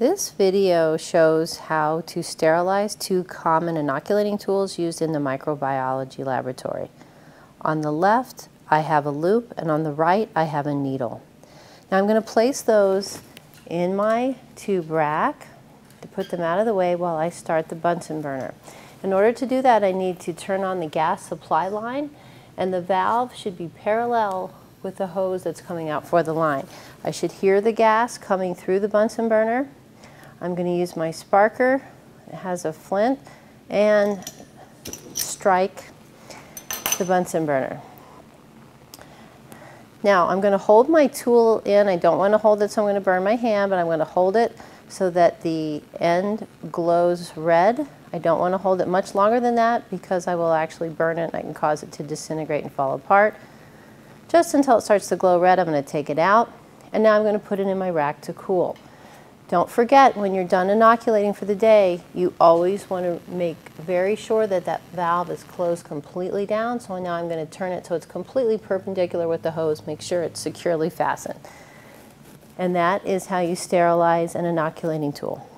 This video shows how to sterilize two common inoculating tools used in the microbiology laboratory. On the left, I have a loop, and on the right, I have a needle. Now I'm going to place those in my tube rack to put them out of the way while I start the Bunsen burner. In order to do that, I need to turn on the gas supply line, and the valve should be parallel with the hose that's coming out for the line. I should hear the gas coming through the Bunsen burner. I'm going to use my sparker. It has a flint, and strike the Bunsen burner. Now I'm going to hold my tool in. I don't want to hold it so I'm going to burn my hand, but I'm going to hold it so that the end glows red. I don't want to hold it much longer than that because I will actually burn it and I can cause it to disintegrate and fall apart. Just until it starts to glow red, I'm going to take it out, and now I'm going to put it in my rack to cool. Don't forget, when you're done inoculating for the day, you always want to make very sure that that valve is closed completely down. So now I'm going to turn it so it's completely perpendicular with the hose. Make sure it's securely fastened. And that is how you sterilize an inoculating tool.